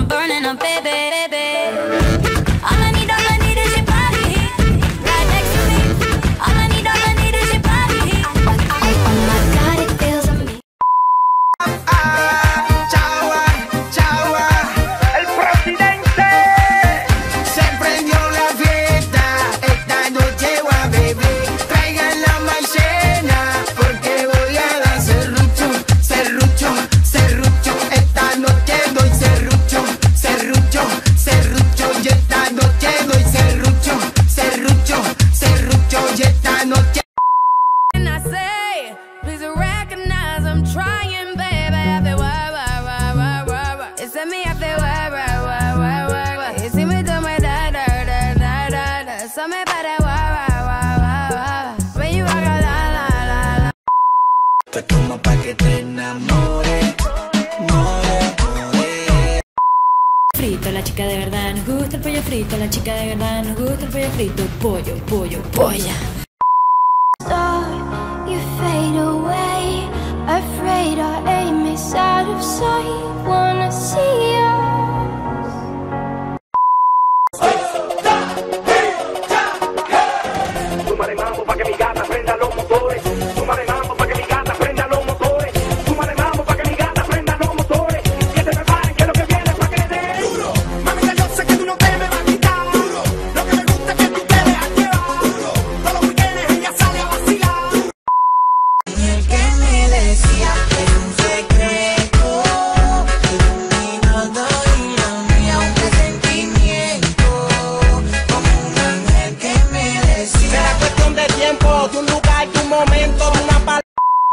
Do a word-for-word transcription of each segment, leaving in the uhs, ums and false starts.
burning up, baby, baby. All I need, all I need is your body heat, right next to me. All I need, all I need is your body heat. Oh my God, it feels amazing. Chagua, chagua, el presidente. Se prendió la fiesta, esta noche va a beber. Traigan la maicena, porque voy a dar serrucho, serrucho, serrucho. Esta noche doy serrucho, serrucho, serrucho. Y esta noche doy serrucho, serrucho, serrucho. Y esta noche. And I say, please recognize I'm trying, baby. I feel wah, wah, wah, wah, wah, wah. It's me, I feel wah, wah, wah, wah, wah, wah. You see me do my da, da, da, da, da, da. So me para wah, wah, wah, wah, wah. When you walk out, la, la, la, la. Te como pa' que te enamore, more, more. Frito, la chica de verdad nos gusta el pollo frito, la chica de verdad nos gusta el pollo frito, pollo, pollo, polla. You fade away, afraid our aim is out of sight. Wanna see us. Súmale mambo pa' que mi gata prenda los motores. Súmale mambo pa' que mi gata prenda los motores. Súmale mambo pa' que mi gata prenda los motores. Que se preparen que lo que viene es pa' que dé duro. Mami, ya yo sé que tú no te me vas a quitar duro. Lo que me gusta es que tú te dejas llevar duro. Todos los weekends ella sale a vacilar duro. El que me decía que era un secreto, iluminado y lo mío un presentimiento, como un ángel que me decía. Será cuestión de tiempo, de un lugar, de un momento, de una palabra.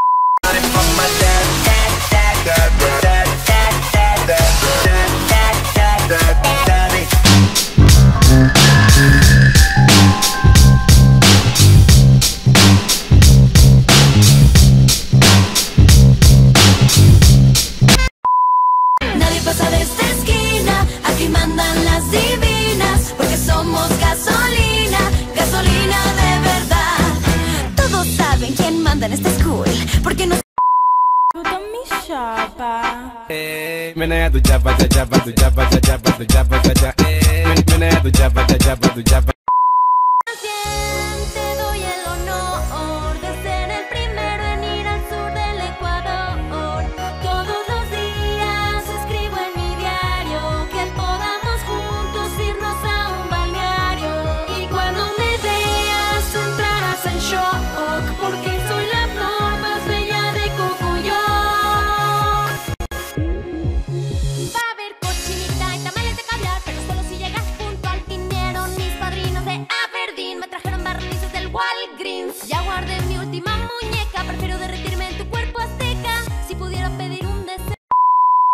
Nadie pasa de esta esquina, aquí mandan las divinas, porque somos gasolina, gasolina de verdad. Todos saben quién manda en esta school, porque nos Puta mi chapa. Eh, menea tu chapa, cha chapa, tu chapa, cha chapa, tu chapa, cha cha. Eh, menea tu chapa, cha chapa, tu chapa. te doy el honor de ser el primero en ir al sur del Ecuador. Todos los días escribo en mi diario que podamos juntos irnos a un balneario. Y cuando me veas entrarás en shock, porque soy la flor más bella de Cocoyoc. Va a haber cochinita y tamales de caviar, pero solo si llegas junto al dinero. Mis padrinos de Aberdeen me trajeron barnices del Walgreens. Ya guardé mi última muñeca, prefiero derretirme